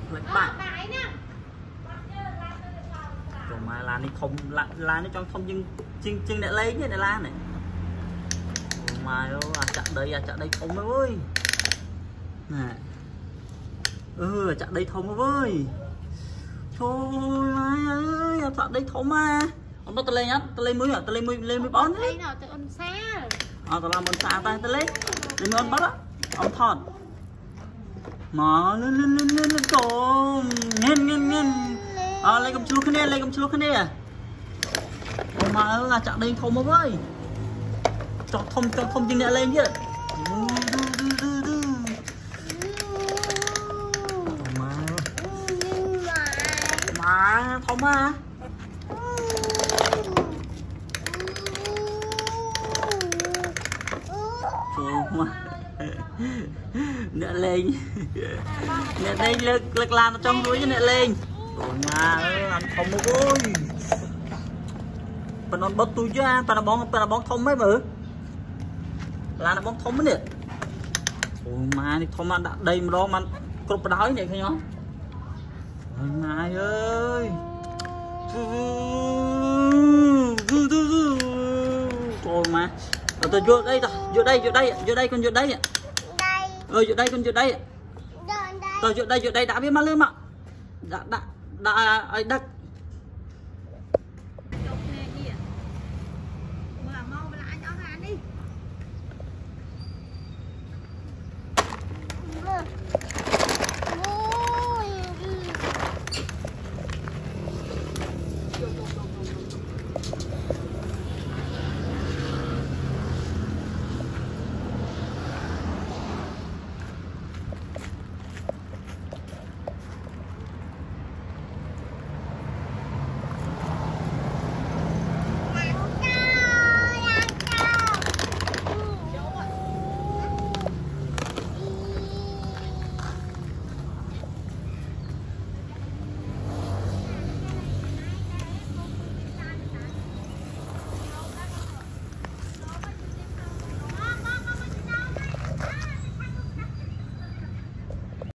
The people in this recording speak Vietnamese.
lệch bạn rồi mà là nó không là nó trong không nhưng để lấy cái này la này mà chặn đây không ơi nè chặn đây thông ơi thôi ơi chặn đây thông mà ông bắt tôi lên nhá tôi lên mới bón đấy tao làm con xa tay tôi lên con bắt á ông thọt mà lên trộm nghe lấy cầm chuột cái này à mà là chặn đây thông ơi cho thông chừng nhẹ lên chứ mà thông à nè lên nè đây lực làm ở trong túi nè lên mà anh không ơi phần nó bớt túi chứ phần nó bón thông mấy bự là nó bón thông mấy nè ôi mà thông mà đặt đây mà đó mà cột đói vậy thấy không ôi mai ơi ôi mà tôi vô đây con vô đây tôi vô đây đã biết má lên mà đã ấy đất